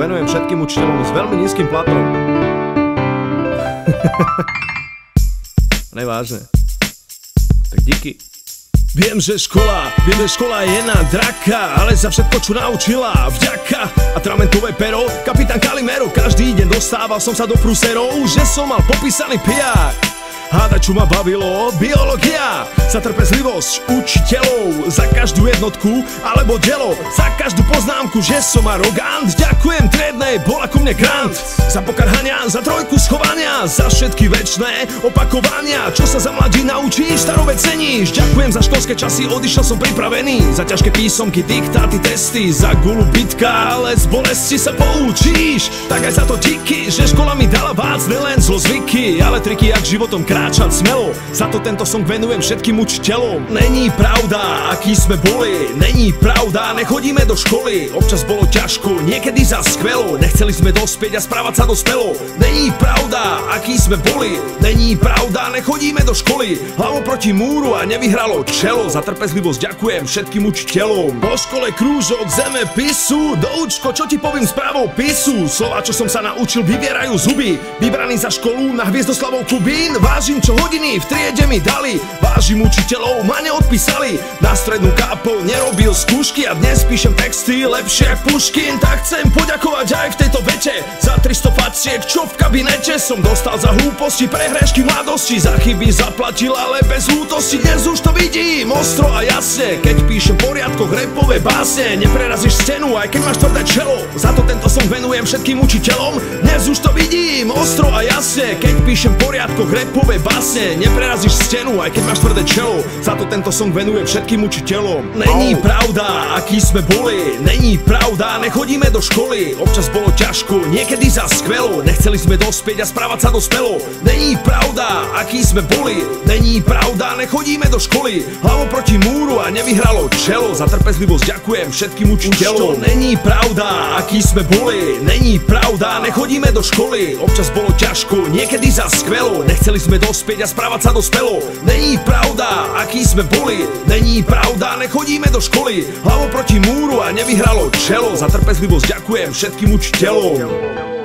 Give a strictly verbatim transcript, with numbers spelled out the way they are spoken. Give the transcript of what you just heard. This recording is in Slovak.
venujem všetkým učiteľom s veľmi nízkym platom. Nevážne. Tak díky. Viem, že škola, viem, že škola je jedna draka, ale za všetko, čo naučila, vďaka. Atramentové pero, kapitán Kalimero, každý deň dostával som sa do prúserov, že som mal popísaný piják. Hádať, čo ma bavilo, biológia, za trpezlivosť učiteľov, za každú jednotku alebo dielo, za každú poznámku, že som arogant. Ďakujem triednej, bola ku mne grant, za pokarhania, za trojku schovania, za všetky večné opakovania, čo sa za mladí naučíš, starové ceníš. Ďakujem za školské časy, odišiel som pripravený, za ťažké písomky, diktáty, testy, za gulu bitka, ale z bolesti sa poučíš. Tak aj za to díky, že škola mi dala vác, nelen zlozvyky, ale triky, jak životom kráčať smelo. Za to tento song venujem všetkým učiteľom. Není pravda, aký sme boli, není pravda, nechodíme do školy. Občas bolo ťažko, niekedy za skvelo, nechceli sme dospieť a správať sa dospelo. Není pravda, aký sme boli, není pravda, nechodíme do školy. Hlavou proti múru a nevyhralo čelo. Za trpezlivosť ďakujem všetkým učiteľom. Po škole krúžok zemepisu, doučko, čo ti poviem správou pisu. Slova, čo som sa naučil, vyvierajú zuby. Vybraný za školu na Hviezdoslavov Kubín. Vážim, čo hodiny v triede mi dali, vážim učiteľov, ma neodpísali. Na strednú kápol nerobil skúšky a dnes píšem texty lepšie jak Puškin. Tak chcem poďakovať aj v tejto vete za tristo faciek, čo v kabinete som dostal za hlúposti, prehrešky mladosti. Za chyby zaplatil, ale bez lútosti. Dnes už to vidím ostro a jasne, keď píšem v poriadkoch rapové básne. Neprerazíš stenu, aj keď máš tvrdé čelo. Za to tento song venujem všetkým učiteľom. Dnes už to vidím ostro a jasne, keď píšem v poriadkoch rapové básne. Neprerazíš stenu, aj keď máš tvrdé čelo. Za to tento song venujem všetkým učiteľom. Není pravda, aký sme boli, není pravda, nechodíme do školy. Občas bolo ťažko, niekedy za skvelo, nechceli sme dospieť a správať sa dospelo. Není pravda, aký sme boli, není pravda, nechodíme do školy. Hlavou proti múru a nevyhralo čelo. Za trpezlivosť ďakujem všetkým učiteľom. Není pravda, aký sme boli, není pravda, nechodíme do školy. Občas bolo ťažko, niekedy za skvelo, nechceli sme dospieť a správať sa dospelo. Není pravda, aký sme boli, není pravda, nechodíme do školy. Hlavou proti múru a nevyhralo čelo. Za trpezlivosť ďakujem všetkým učiteľom.